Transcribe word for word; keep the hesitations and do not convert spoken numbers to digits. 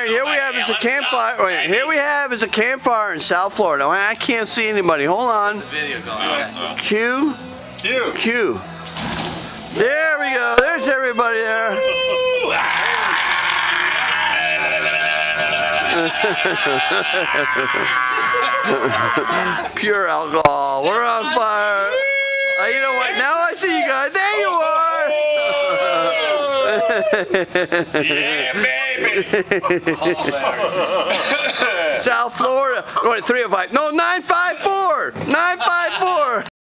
right, here we have is a campfire. Wait, here we have is a campfire in South Florida. I can't see anybody. Hold on. Q. Q. Q. There we go. There's everybody there. Pure alcohol. We're on fire. Uh, you know what? Now I see you guys. There you are. Yeah, baby. South Florida. Wait, three oh five. No, nine five four. nine five four.